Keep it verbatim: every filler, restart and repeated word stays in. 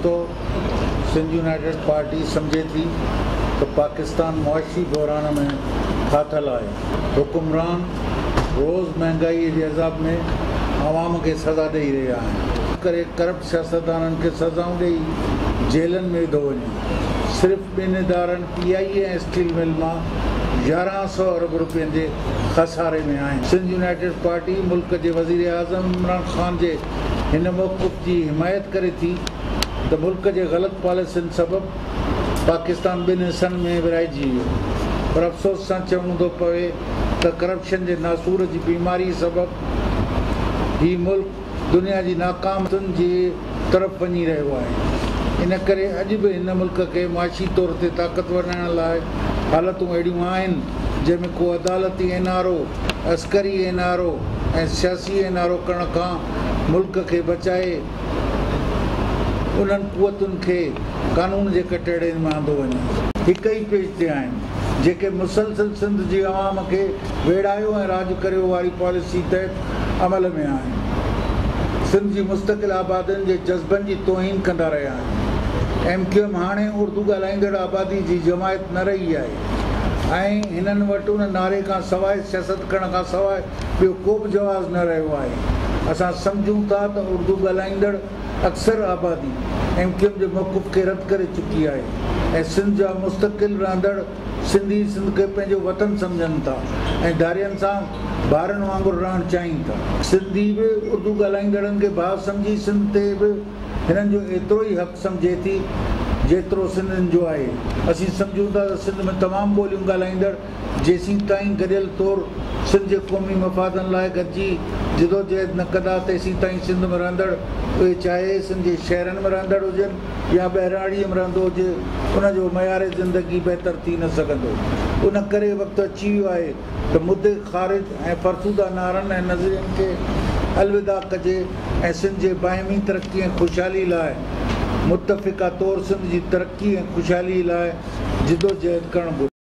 दोस्तों, Sindh United party समझे थी तो पाकिस्तान मुआशी बहरान में फाथल है। हुक्मरान रोज़ महंगाई के अज़ाब में आवाम के सज़ा ॾेई रहा है। करे करप्ट सियासतदाननि खे सज़ाऊं ॾेई जेलनि में विधो वञे। सिर्फ़ ॿिनि इदारनि पी आई ए ऐं स्टील मिल मां यारहं सौ अरब रुपयनि जे खसारे में आहिनि। सिंध यूनाइटेड पार्टी मुल्क जे वज़ीर आज़म इमरान ख़ान जे हिन मौक़िफ़ जी हिमायत करे थी त मुल्क जे ग़लति पॉलिसियुनि सबबि पाकिस्तान ॿिनि हिसनि में विरहाइजी वियो। पर अफ़सोस सां चवणो थो पवे त करप्शन जे नासूर जी बीमारी सबबि हीउ मुल्क दुनिया जी नाकामतुनि जी तरफ़ वञी रहियो आहे। इन करे अॼु बि हिन मुल्क खे मुआशी तौर ते ताक़तवर बणाइण लाइ हालतूं अहिड़ियूं आहिनि जंहिंमें को अदालती एन आर ओ, अस्करी एन आर ओ ऐं सियासी एन आर ओ करण खां मुल्क खे बचाए उन्हनि कुवतुनि खे कानून जे कटहरे में आंदो वञे। हिकु ई पेज ते आहिनि जेके मुसलसिल सिंध जी अवाम खे वेड़ायो ऐं राज करियो वारी पॉलिसी तहत अमल में आहिनि। सिंध जी मुस्तक़िल आबादियुनि जे जज़्बनि जी तौहीन कंदा रहिया आहिनि। एम क्यू एम हाणे उर्दू ॻाल्हाईंदड़ आबादी जी जमायत न रही आहे ऐं हिननि वटि उन नारे खां सवाइ सियासत करण खां सवाइ ॿियो को बि जवाज़ न रहियो आहे। असां सम्झूं था त उर्दू ॻाल्हाईंदड़ अक्सर आबादी एम क्यू एम जे मौक़िफ़ खे रद्द करे चुकी आहे ऐं सिंध जा मुस्तक़िल रहंदड़ सिंधी सिंध खे पंहिंजो वतन सम्झनि था ऐं धारियनि सां ॿारनि वांगुरु रहणु चाहिनि था। सिंधी बि उर्दू ॻाल्हाईंदड़नि खे भाउ सम्झी सिंध ते बि हिननि जो एतिरो ई हक़ु सम्झे थी जेतिरो सिंधियुनि जो आहे। असीं सम्झूं था त सिंध में तमामु ॿोलियूं ॻाल्हाईंदड़ जेसीं ताईं गॾियल तौरु सिंध जे क़ौमी मफ़ादनि लाइ गॾिजी जिदोजहद न कंदा तेसीं ताईं सिंध में रहंदड़ उहे चाहे सिंध जे शहरनि में रहंदड़ हुजनि या ॿहिराड़ीअ में रहंदो हुजे उनजो मयार ज़िंदगी बहितर थी न सघंदो। उन करे वक़्तु अची वियो आहे त मुद्दे ख़ारिज ऐं फ़रसूदा नारनि ऐं नज़रियनि खे अलविदा कजे ऐं सिंध जे बाहिमी तरक़ी ऐं ख़ुशहाली लाइ मुतफ़िक़ा तौरु सिंध जी तरक़ी ऐं ख़ुशहाली लाइ जिदोजहद करणु घुरिजे।